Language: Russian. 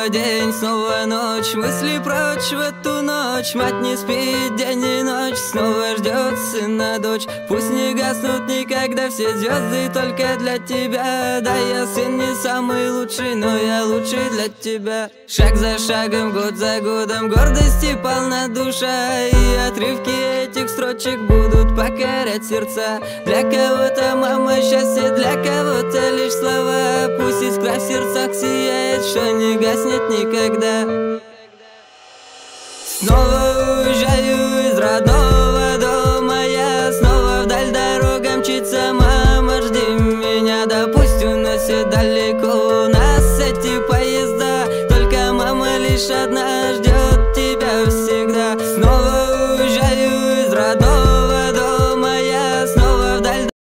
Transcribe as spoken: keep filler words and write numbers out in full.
Снова день, снова ночь, мысли прочь в эту ночь. Мать не спит день и ночь, снова ждет сына дочь. Пусть не гаснут никогда все звезды только для тебя. Да, я сын не самый лучший, но я лучший для тебя. Шаг за шагом, год за годом, гордости полна душа. И отрывки этих строчек будут покорять сердца. Для кого-то мама счастье, для кого-то лишь слова. Пусть искра в сердцах сияет, что не гаснет никогда. Снова